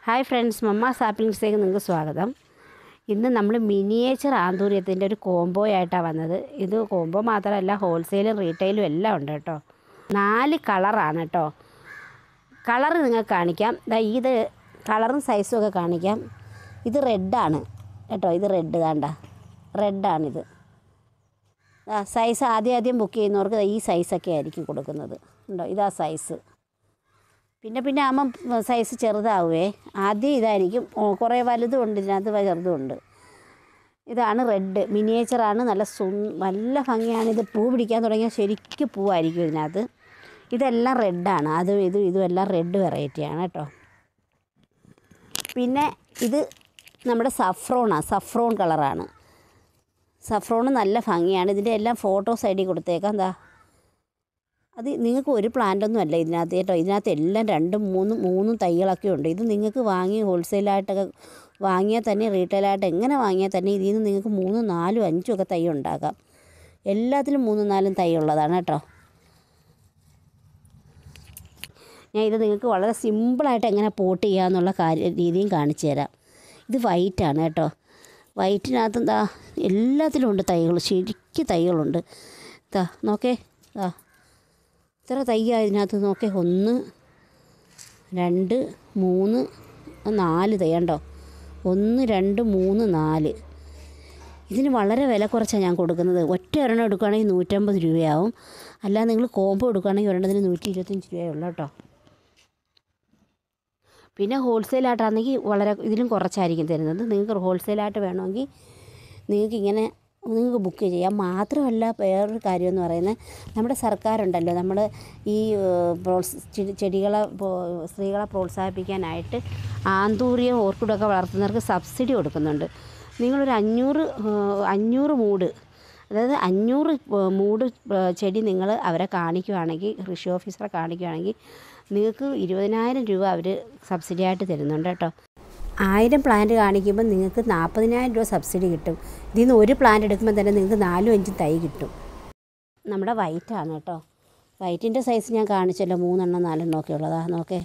Hi friends, മമ്മ സാപ്പിങ്സിലേക്ക് നിങ്ങൾക്ക് സ്വാഗതം. ഇന്ന് നമ്മൾ മിനിയേച്ചർ ആന്തൂര്യത്തിൻ്റെ ഒരു കോംബോ ആയിട്ടാണ് വന്നത്. ഇത് കോംബോ മാത്രമല്ല, ഹോൾസെയിലും റീറ്റെയിലും എല്ലാം ഉണ്ട് കേട്ടോ. 4 കളറാണ് കേട്ടോ. കളർ നിങ്ങൾക്ക് കാണിക്കാം. ഇത് കളറും സൈസും ഒക്കെ കാണിക്കാം. ഇത് റെഡാണ് കേട്ടോ. ഇത് റെഡ് കണ്ട റെഡാണിത്. സൈസ് ആദ്യം ബുക്ക് ചെയ്യുന്നവർക്ക് ഈ സൈസൊക്കെ ആയിരിക്കും കൊടുക്കുന്നത്. ഉണ്ടോ, ഇതാ സൈസ്. പിന്നെ ആകുമ്പം സൈസ് ചെറുതാവുമേ. ആദ്യം ഇതായിരിക്കും. കുറേ വലുതും ഉണ്ട്, ഇതിനകത്ത് ചെറുതും ഉണ്ട്. ഇതാണ് റെഡ് മിനിയേച്ചറാണ്. നല്ല ഭംഗിയാണ്. ഇത് പൂ പിടിക്കാൻ തുടങ്ങിയാൽ ശരിക്കും പൂവായിരിക്കും ഇതിനകത്ത്. ഇതെല്ലാം റെഡാണ്. ഇതും എല്ലാം റെഡ് വെറൈറ്റിയാണ് കേട്ടോ. പിന്നെ ഇത് നമ്മുടെ സഫ്രോൺ കളറാണ്. സഫ്രോണ് നല്ല ഭംഗിയാണ്. ഇതിൻ്റെ എല്ലാം ഫോട്ടോ സൈഡിൽ കൊടുത്തേക്കാം. എന്താ അത് നിങ്ങൾക്ക് ഒരു പ്ലാന്റൊന്നും അല്ല ഇതിനകത്ത് കേട്ടോ. ഇതിനകത്ത് എല്ലാം 2-3 തൈകളൊക്കെ ഉണ്ട്. ഇത് നിങ്ങൾക്ക് വാങ്ങി ഹോൾസെയിലായിട്ടൊക്കെ വാങ്ങിയാൽ തന്നെ, റീറ്റെയിലായിട്ട് എങ്ങനെ വാങ്ങിയാൽ തന്നെ ഇതിൽ നിന്ന് നിങ്ങൾക്ക് 3, 4, 5 ഒക്കെ തൈ ഉണ്ടാക്കാം. എല്ലാത്തിലും 3, 4 തൈ ഉള്ളതാണ് കേട്ടോ. ഞാൻ ഇത് നിങ്ങൾക്ക് വളരെ സിമ്പിളായിട്ട് എങ്ങനെ പോട്ട് ചെയ്യാമെന്നുള്ള രീതിയും കാണിച്ചു തരാം. ഇത് വൈറ്റാണ് കേട്ടോ. വൈറ്റിനകത്ത് എന്താ എല്ലാത്തിലും ഉണ്ട് തൈകൾ. ശരിക്കും തൈകളുണ്ട്. നോക്കേ, ഇത്ര തൈയാണ് ഇതിനകത്ത്. നോക്കേ, 1, 2, 3, 4 തൈ ഉണ്ടോ. 1, 2, 3, 4. ഇതിന് വളരെ വില കുറച്ചാണ് ഞാൻ കൊടുക്കുന്നത്. ഒറ്റ ഒരെണ്ണം എടുക്കുകയാണെങ്കിൽ 150 രൂപയാവും. അല്ലാതെ നിങ്ങൾ കോംബോ എടുക്കുകയാണെങ്കിൽ ഒരെണ്ണത്തിന് 125 രൂപയുള്ളൂ കേട്ടോ. പിന്നെ ഹോൾസെയിലായിട്ടാണെങ്കിൽ ഇതിലും കുറച്ചായിരിക്കും തരുന്നത്. നിങ്ങൾക്ക് ഹോൾസെയിലായിട്ട് വേണമെങ്കിൽ നിങ്ങൾക്ക് ബുക്ക് ചെയ്യാം. മാത്രമല്ല, വേറൊരു കാര്യമെന്ന് പറയുന്നത്, നമ്മുടെ സർക്കാരുണ്ടല്ലോ, നമ്മൾ ഈ സ്ത്രീകളെ പ്രോത്സാഹിപ്പിക്കാനായിട്ട് ആന്തൂറിയം ഓർക്കിഡൊക്കെ വളർത്തുന്നവർക്ക് സബ്സിഡി കൊടുക്കുന്നുണ്ട്. നിങ്ങളൊരു 500 മൂട്, അതായത് 500 മൂട് ചെടി നിങ്ങൾ അവരെ കാണിക്കുകയാണെങ്കിൽ, കൃഷി ഓഫീസറെ കാണിക്കുകയാണെങ്കിൽ നിങ്ങൾക്ക് 20,000 രൂപ അവർ സബ്സിഡി ആയിട്ട് തരുന്നുണ്ട് കേട്ടോ. 1000 പ്ലാന്റ് കാണിക്കുമ്പോൾ നിങ്ങൾക്ക് 40,000 രൂപ സബ്സിഡി കിട്ടും. ഇതിൽ നിന്ന് ഒരു പ്ലാന്റ് എടുക്കുമ്പോൾ തന്നെ നിങ്ങൾക്ക് 4-5 തൈ കിട്ടും. നമ്മുടെ വൈറ്റാണ് കേട്ടോ. വൈറ്റിൻ്റെ സൈസ് ഞാൻ കാണിച്ചല്ലോ, 3, 4 ഒക്കെ ഉള്ളതാ. നോക്കേ,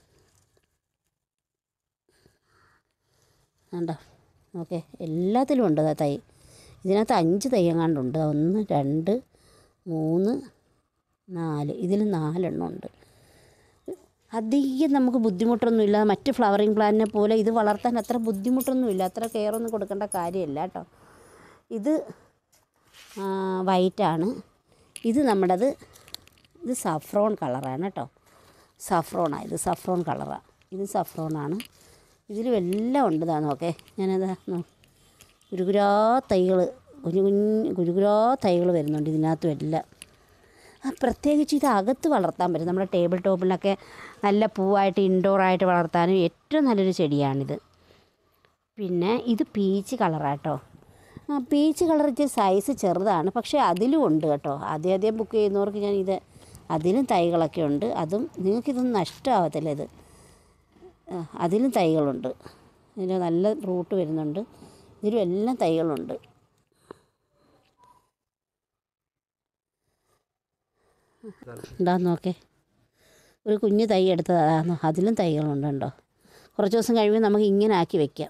കണ്ടോ. നോക്കേ, എല്ലാത്തിലും ഉണ്ട് തൈ. ഇതിനകത്ത് 5 തൈ എങ്ങാണ്ടുണ്ട്. 1, 2, 3, 4. ഇതിൽ 4 ഉണ്ട്. അധികം നമുക്ക് ബുദ്ധിമുട്ടൊന്നുമില്ല. മറ്റ് ഫ്ലവറിങ് പ്ലാന്റിനെ പോലെ ഇത് വളർത്താൻ അത്ര ബുദ്ധിമുട്ടൊന്നുമില്ല. അത്ര കെയറൊന്നും കൊടുക്കേണ്ട കാര്യമില്ല കേട്ടോ. ഇത് വൈറ്റാണ്. ഇത് ഇത് സഫ്രോൺ കളറാണ് കേട്ടോ. ഇത് സഫ്രോൺ കളറാണ്. ഇത് സഫ്രോണാണ്. ഇതിലും എല്ലാം ഉണ്ട്. നോക്കേ, ഗുരുഗുരാ തൈകൾ, ഗുരുഗുരാ തൈകൾ വരുന്നുണ്ട് ഇതിനകത്തും എല്ലാം. പ്രത്യേകിച്ച് ഇത് അകത്ത് വളർത്താൻ പറ്റും. നമ്മുടെ ടേബിൾ ടോപ്പിലൊക്കെ നല്ല പൂവായിട്ട് ഇൻഡോറായിട്ട് വളർത്താനും ഏറ്റവും നല്ലൊരു ചെടിയാണിത്. പിന്നെ ഇത് പീച്ച് കളറാട്ടോ. പീച്ച് കളർ ഇച്ചിരി സൈസ് ചെറുതാണ്, പക്ഷേ അതിലും ഉണ്ട് കേട്ടോ. ആദ്യം ബുക്ക് ചെയ്യുന്നവർക്ക് അതിലും തൈകളൊക്കെ ഉണ്ട്. നിങ്ങൾക്കിതൊന്നും നഷ്ടമാവത്തില്ല. അതിലും തൈകളുണ്ട്. ഇതിന് നല്ല റൂട്ട് വരുന്നുണ്ട്. ഇതിലും എല്ലാം തൈകളുണ്ട്. നോക്കേ, ഒരു കുഞ്ഞ് തൈ എടുത്തതാണോ, അതിലും തൈകളുണ്ട് കേട്ടോ. കുറച്ച് ദിവസം കഴിയുമ്പോൾ നമുക്ക് ഇങ്ങനെ ആക്കി വെക്കാം.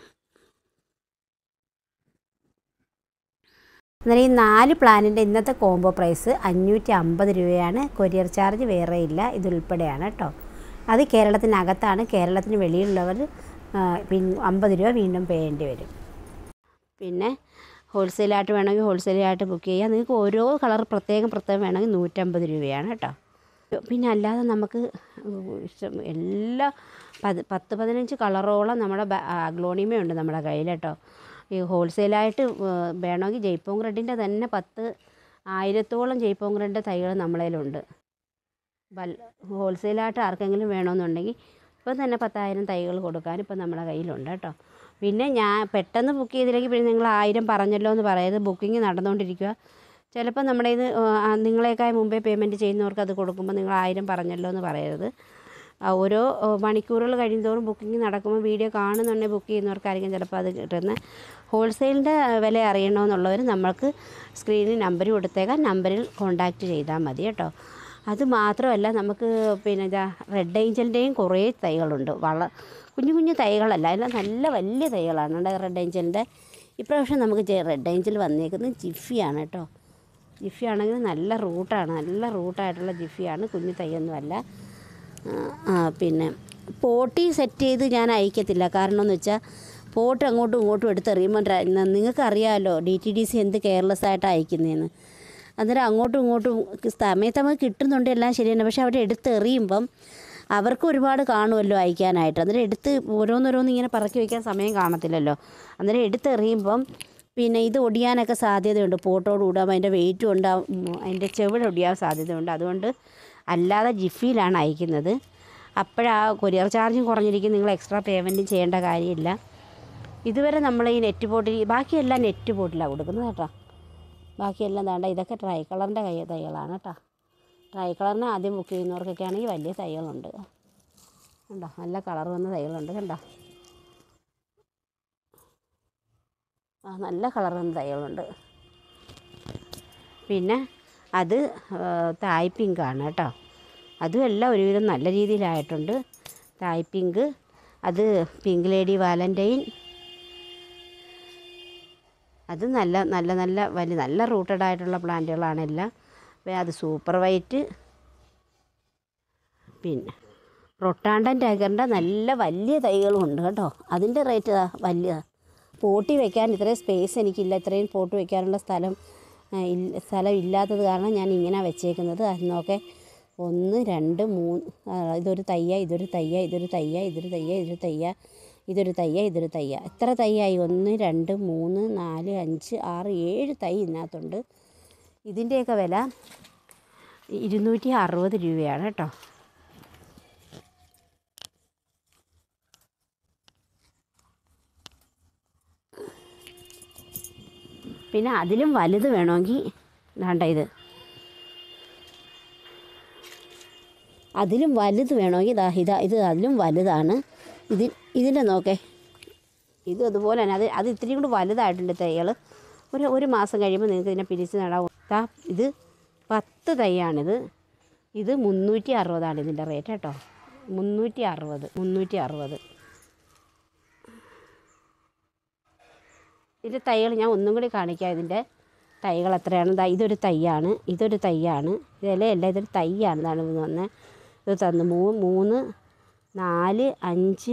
എന്നാൽ ഈ 4 പ്ലാന്റിൻ്റെ ഇന്നത്തെ കോംബോ പ്രൈസ് 550 രൂപയാണ്. കൊറിയർ ചാർജ് വേറെ ഇല്ല. ഇതുൾപ്പെടെയാണ് കേട്ടോ. അത് കേരളത്തിനകത്താണ്. കേരളത്തിന് വെളിയിലുള്ളവർ 50 രൂപ വീണ്ടും ചെയ്യേണ്ടി വരും. പിന്നെ ഹോൾസെയിലായിട്ട് വേണമെങ്കിൽ ഹോൾസെയിലായിട്ട് ബുക്ക് ചെയ്യാം. നിങ്ങൾക്ക് ഓരോ കളർ പ്രത്യേകം വേണമെങ്കിൽ 150 രൂപയാണ് കേട്ടോ. പിന്നെ അല്ലാതെ നമുക്ക് എല്ലാ 10-15 കളറോളം നമ്മുടെ അഗ്ലോണിമയുണ്ട് നമ്മുടെ കയ്യിൽ കേട്ടോ. ഈ ഹോൾസെയിലായിട്ട് വേണമെങ്കിൽ ജയ്പോങ് റെഡിൻ്റെ തന്നെ 10,000-ഓളം ജയ്പോങ് റെഡിൻ്റെ തൈകൾ നമ്മളതിലുണ്ട്. ഹോൾസെയിലായിട്ട് ആർക്കെങ്കിലും വേണമെന്നുണ്ടെങ്കിൽ ഇപ്പോൾ തന്നെ 10,000 തൈകൾ കൊടുക്കാൻ ഇപ്പോൾ നമ്മുടെ കയ്യിലുണ്ട് കേട്ടോ. പിന്നെ ഞാൻ പെട്ടെന്ന് ബുക്ക് ചെയ്തില്ലെങ്കിൽ പിന്നെ നിങ്ങൾ 1000 പറഞ്ഞല്ലോ എന്ന് പറയരുത്. ബുക്കിംഗ് നടന്നുകൊണ്ടിരിക്കുക. ചിലപ്പോൾ നമ്മുടെ ഇത് നിങ്ങളേക്കാൾ മുമ്പേ പേയ്മെൻറ്റ് ചെയ്യുന്നവർക്ക് അത് കൊടുക്കുമ്പോൾ നിങ്ങൾ 1000 പറഞ്ഞല്ലോ എന്ന് പറയരുത്. ഓരോ മണിക്കൂറുകൾ കഴിയുന്തോറും ബുക്കിംഗ് നടക്കുമ്പോൾ വീഡിയോ കാണുന്നുണ്ടെങ്കിൽ ബുക്ക് ചെയ്യുന്നവർക്കായിരിക്കും ചിലപ്പോൾ അത് കിട്ടുന്നത്. ഹോൾസെയിലിൻ്റെ വില അറിയണമെന്നുള്ളവർ നമ്മൾക്ക് സ്ക്രീനിൽ നമ്പർ കൊടുത്തേക്കാം. നമ്പറിൽ കോൺടാക്റ്റ് ചെയ്താൽ മതി കേട്ടോ. അത് മാത്രമല്ല, നമുക്ക് പിന്നെ റെഡ് ഏഞ്ചലിൻ്റെയും കുറേ തൈകളുണ്ട്. കുഞ്ഞു കുഞ്ഞു തൈകളല്ല, എല്ലാം നല്ല വലിയ തൈകളാണ്. റെഡ് ഏഞ്ചലിൻ്റെ ഇപ്രാവശ്യം നമുക്ക് റെഡ് ഏഞ്ചൽ വന്നേക്കുന്നത് ജിഫിയാണ് കേട്ടോ. ജിഫി ആണെങ്കിൽ നല്ല റൂട്ടായിട്ടുള്ള ജിഫിയാണ്, കുഞ്ഞു തൈയൊന്നുമല്ല. പിന്നെ പോട്ടി സെറ്റ് ചെയ്ത് ഞാൻ അയക്കത്തില്ല. കാരണം എന്ന് വെച്ചാൽ പോട്ട് അങ്ങോട്ടും ഇങ്ങോട്ടും എടുത്തെറിയുമ്പോൾ നിങ്ങൾക്കറിയാമല്ലോ DTDC എന്ത് കെയർലെസ് ആയിട്ടാണ് അയക്കുന്നതെന്ന്. അന്നേരം അങ്ങോട്ടും ഇങ്ങോട്ടും സമയത്ത് കിട്ടുന്നുണ്ട്, എല്ലാം ശരിയാണ്. പക്ഷേ അവിടെ എടുത്തെറിയുമ്പം അവർക്ക് ഒരുപാട് കാണുമല്ലോ അയക്കാനായിട്ട്. അന്നേരം എടുത്ത് ഓരോന്നോരോന്ന് ഇങ്ങനെ പറക്കി വയ്ക്കാൻ സമയം കാണത്തില്ലല്ലോ. അന്നേരം എടുത്തെറിയുമ്പം പിന്നെ ഇത് ഒടിയാനൊക്കെ സാധ്യതയുണ്ട്. പോട്ടോട് കൂടാം, അതിൻ്റെ വെയിറ്റും ഉണ്ടാവും, അതിൻ്റെ ചെവിട് ഒടിയാൻ സാധ്യതയുണ്ട്. അതുകൊണ്ട് അല്ലാതെ ജിഫിയിലാണ് അയക്കുന്നത്. അപ്പോഴാ കൊറിയർ ചാർജും കുറഞ്ഞിരിക്കും, നിങ്ങൾ എക്സ്ട്രാ പേയ്മെൻറ്റും ചെയ്യേണ്ട കാര്യമില്ല. ഇതുവരെ നമ്മൾ ഈ നെറ്റ് പോട്ടിൽ, ബാക്കിയെല്ലാം നെറ്റ് പോട്ടിലാണ് കൊടുക്കുന്നത് കേട്ടോ. ബാക്കിയെല്ലാം വേണ്ട. ഇതൊക്കെ ട്രൈ കളറിൻ്റെ തൈകളാണ് കേട്ടോ. ട്രൈ കളറിന് ആദ്യം ബുക്ക് ചെയ്യുന്നവർക്കൊക്കെ ആണെങ്കിൽ വലിയ തൈകളുണ്ട് കണ്ടോ, നല്ല കളർ വന്ന തൈകളുണ്ട് കണ്ടോ. നല്ല കളർ വന്ന തൈകളുണ്ട്. പിന്നെ അത് തായ് പിങ്കാണ് കേട്ടോ. അതും എല്ലാം ഒരുവിധം നല്ല രീതിയിലായിട്ടുണ്ട്. തായ് പിങ്ക്, അത് പിങ്ക് ലേഡി വാലൻറ്റൈൻ, അത് നല്ല റൂട്ടഡ് ആയിട്ടുള്ള പ്ലാന്റുകളാണ് എല്ലാം. അത് സൂപ്പർ വൈറ്റ്, പിന്നെ റൊട്ടാണ്ടൻ ടൈഗറിൻ്റെ നല്ല വലിയ തൈകളും ഉണ്ട് കേട്ടോ. അതിൻ്റെ റേറ്റ് വലിയ പോട്ടി വയ്ക്കാൻ ഇത്രയും സ്പേസ് എനിക്കില്ല. ഇത്രയും പോട്ട് വയ്ക്കാനുള്ള സ്ഥലം ഇല്ലാത്തത് കാരണം ഞാൻ ഇങ്ങനെ വെച്ചേക്കുന്നത്. അത് നോക്കെ 1 2 3 ഇതൊരു തയ്യ, ഇതൊരു തയ്യ, ഇതൊരു തയ്യ, ഇതൊരു തയ്യ, ഇതൊരു തയ്യ, ഇതൊരു തയ്യ, ഇതൊരു തയ്യ. എത്ര തയ്യായി? 1 2 3 4 5 6 7 തൈ ഇതിനകത്തുണ്ട്. ഇതിൻ്റെയൊക്കെ വില 260 രൂപയാണ് കേട്ടോ. പിന്നെ അതിലും വലുത് വേണമെങ്കിൽ വേണ്ട, അതിലും വലുത് വേണമെങ്കിൽ ഇത് അതിലും വലുതാണ്. ഇതിൻ്റെ നോക്കേ, ഇത് അതുപോലെ തന്നെ അത് ഇത്തിരി കൂടി വലുതായിട്ടുണ്ട് തൈകൾ. ഒരു മാസം കഴിയുമ്പോൾ നിങ്ങൾക്ക് ഇതിനെ പിരിച്ച് നടാം. ഇത് 10 തൈയാണിത്. ഇത് 360 ഇതിൻ്റെ റേറ്റ് കേട്ടോ. 360. ഇതിൻ്റെ തൈകൾ ഞാൻ ഒന്നും കൂടി കാണിക്കാം. ഇതിൻ്റെ തൈകൾ എത്രയാണ്? ഇതൊരു തൈയാണ്, ഇതൊരു തൈയാണ്. ഇതല്ല, ഇതൊരു തൈയാണ്. ഇതാണ് ഇത് വന്നത്. ഇത് തന്നു 3 4 5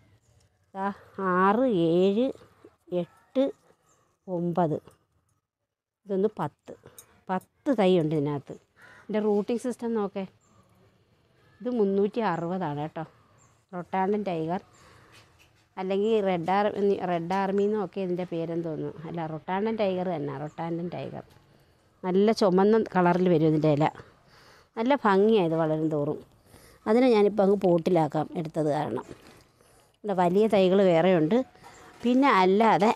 6 7 8 9, ഇതൊന്ന് 10 തൈ ഉണ്ട് ഇതിനകത്ത്. ഇതിൻ്റെ റൂട്ടിംഗ് സിസ്റ്റം നോക്കേ. ഇത് 360 കേട്ടോ. റൊട്ടാണ്ടൻ ടൈഗർ, അല്ലെങ്കിൽ റെഡ് ആർമി എന്നൊക്കെ ഇതിൻ്റെ പേരെന്ന് തോന്നുന്നു. അല്ല, റൊട്ടാണ്ടൻ ടൈഗർ തന്നെ. റൊട്ടാണ്ടൻ ടൈഗർ നല്ല ചുമന്ന കളറിൽ വരും ഇതിൻ്റെ ഇല. നല്ല ഭംഗിയായത് വളരും തോറും. അതിനെ ഞാനിപ്പോൾ അങ്ങ് പോട്ടിലാക്കാം എടുത്തത് കാരണം. ഇവിടെ വലിയ തൈകൾ വേറെയുണ്ട്. പിന്നെ അല്ലാതെ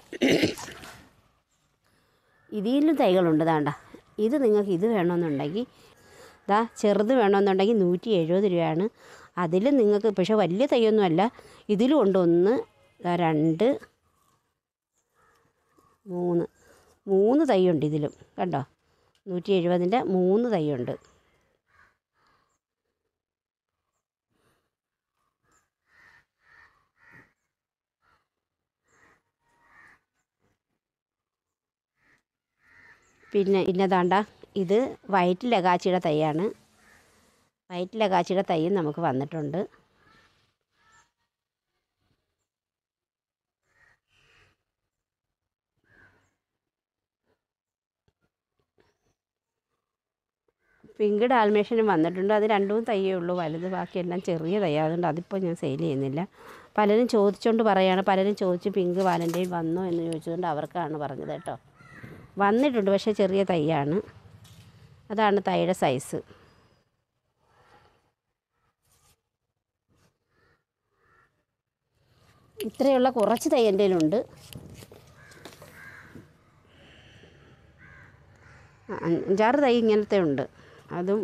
ഇതിലും തൈകളുണ്ട്. ദാണ്ട ഇത് നിങ്ങൾക്ക് ഇത് വേണമെന്നുണ്ടെങ്കിൽ ചെറുത് വേണമെന്നുണ്ടെങ്കിൽ 170 രൂപയാണ്. അതിലും നിങ്ങൾക്ക് പക്ഷേ വലിയ തൈയൊന്നുമല്ല. ഇതിലും ഉണ്ട് 1 2 3 തൈയുണ്ട് ഇതിലും കണ്ടോ. 170ൻ്റെ 3 തൈയുണ്ട്. പിന്നെ ദാണ്ട ഇത് വൈറ്റ് ലഗാച്ചിയുടെ തൈയാണ്. വൈറ്റ് ലഗാച്ചിയുടെ തൈയും നമുക്ക് വന്നിട്ടുണ്ട്. പിങ്ക് ഡാൽമേഷ്യനും വന്നിട്ടുണ്ട്. അത് 2 തൈയേ ഉള്ളൂ വലുത്, ബാക്കിയെല്ലാം ചെറിയ തൈയാണ്. അതുകൊണ്ട് അതിപ്പോൾ ഞാൻ സെയിൽ ചെയ്യുന്നില്ല. പലരും ചോദിച്ചുകൊണ്ട് പറയുകയാണ്. പലരും ചോദിച്ച് പിങ്ക് വാലൻ്റൈൻ വന്നോ എന്ന് ചോദിച്ചുകൊണ്ട് അവർക്കാണ് പറഞ്ഞത് കേട്ടോ. വന്നിട്ടുണ്ട്, പക്ഷേ ചെറിയ തൈയാണ്. അതാണ് തൈയുടെ സൈസ്. ഇത്രയുള്ള കുറച്ച് തൈ എൻ്റെ കയ്യിലുണ്ട്. 5-6 തൈ ഇങ്ങനത്തെ ഉണ്ട്. അതും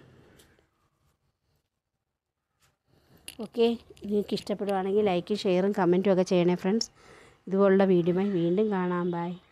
ഓക്കെ. നിങ്ങൾക്ക് ഇഷ്ടപ്പെടുവാണെങ്കിൽ ലൈക്കും ഷെയറും കമൻറ്റും ഒക്കെ ചെയ്യണേ ഫ്രണ്ട്സ്. ഇതുപോലുള്ള വീഡിയോയുമായി വീണ്ടും കാണാം. ബൈ.